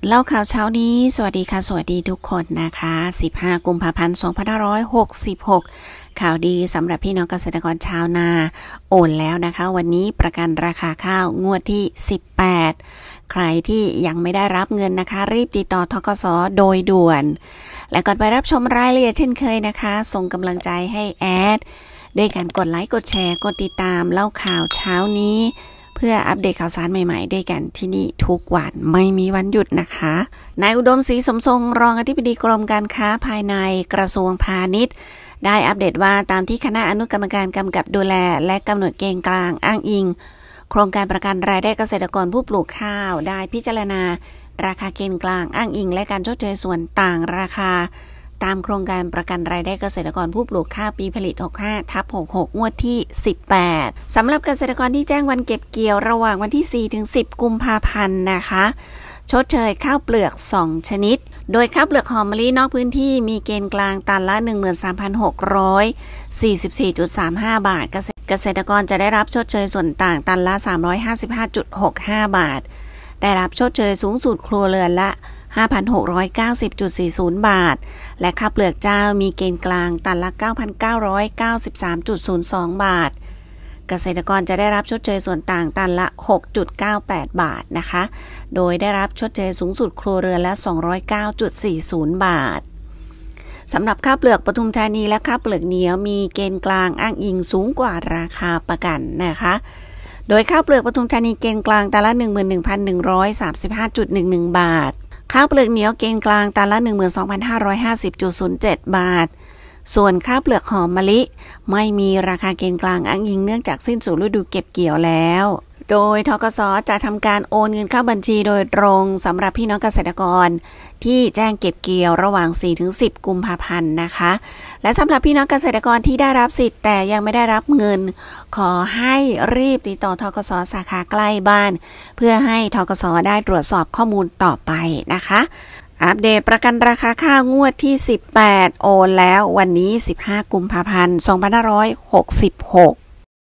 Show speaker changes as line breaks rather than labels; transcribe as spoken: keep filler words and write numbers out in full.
เล่าข่าวเช้านี้สวัสดีค่ะสวัสดีทุกคนนะคะสิบห้ากุมภาพันธ์สองพันห้าร้อยหกสิบหกข่าวดีสำหรับพี่น้องเกษตรกรชาวนาโอนแล้วนะคะวันนี้ประกันราคาข้าวงวดที่สิบแปดใครที่ยังไม่ได้รับเงินนะคะรีบติดต่อธกส.โดยด่วนและก่อนไปรับชมรายละเอียดเช่นเคยนะคะส่งกำลังใจให้แอดด้วยการกดไลค์กดแชร์กดติดตามเล่าข่าวเช้านี้เพื่ออัปเดตข่าวสารใหม่ๆด้วยกันที่นี่ทุกวันไม่มีวันหยุดนะคะนายอุดมศรีสมทรงรองอธิบดีกรมการค้าภายในกระทรวงพาณิชย์ได้อัปเดตว่าตามที่คณะอนุกรรมการกำกับดูแลและกำหนดเกณฑ์กลางอ้างอิงโครงการประกันรายได้เกษตรกรผู้ปลูกข้าวได้พิจารณาราคาเกณฑ์กลางอ้างอิงและการชดเชยส่วนต่างราคาตามโครงการประกันรายได้เกษตรกรผู้ปลูกข้าวปีผลิต หกสิบห้าทับหกสิบหก งวดที่ สิบแปด สำหรับเกษตรกรที่แจ้งวันเก็บเกี่ยวระหว่างวันที่ สี่ถึงสิบ กุมภาพันธ์นะคะชดเชยข้าวเปลือก สอง ชนิดโดยข้าวเปลือกหอมมะลินอกพื้นที่มีเกณฑ์กลางตันละ หนึ่งหมื่นสามพันหกร้อยสี่สิบสี่จุดสามห้า บาทเกษตรกรจะได้รับชดเชยส่วนต่างตันละ สามร้อยห้าสิบห้าจุดหกห้า บาทได้รับชดเชยสูงสุดครัวเรือนละห้าพันหกร้อยเก้าสิบจุดสี่ศูนย์ บาทและข้าวเปลือกเจ้ามีเกณฑ์กลางตันละ เก้าพันเก้าร้อยเก้าสิบสามจุดศูนย์สอง บาทเกษตรกรจะได้รับชดเชยส่วนต่างตันละ หกจุดเก้าแปด บาทนะคะโดยได้รับชดเชยสูงสุดครัวเรือนละ สองร้อยเก้าจุดสี่ศูนย์ บาทสำหรับข้าวเปลือกปทุมธานีและข้าวเปลือกเหนียวมีเกณฑ์กลางอ้างอิงสูงกว่าราคาประกันนะคะโดยข้าวเปลือกปทุมธานีเกณฑ์กลางตันละ หนึ่งหมื่นหนึ่งพันหนึ่งร้อยสามสิบห้าจุดหนึ่งหนึ่ง บาทข้าวเปลือกเหนียวเกณฑ์กลางตันละ หนึ่งหมื่นสองพันห้าร้อยห้าสิบจุดศูนย์เจ็ด บาทส่วนข้าวเปลือกหอมมะลิไม่มีราคาเกณฑ์กลางอ้างอิงเนื่องจากสิ้นสุดฤดูเก็บเกี่ยวแล้วโดยธกส.จะทำการโอนเงินเข้าบัญชีโดยตรงสำหรับพี่น้องเกษตรกรที่แจ้งเก็บเกี่ยวระหว่าง สี่ถึงสิบ กุมภาพันธ์นะคะและสำหรับพี่น้องเกษตรกรที่ได้รับสิทธิ์แต่ยังไม่ได้รับเงินขอให้รีบติดต่อธกส.สาขาใกล้บ้านเพื่อให้ธกส.ได้ตรวจสอบข้อมูลต่อไปนะคะอัปเดตประกันราคาข้าวงวดที่สิบแปดโอนแล้ววันนี้สิบห้ากุมภาพันธ์สองพันห้าร้อยหกสิบหก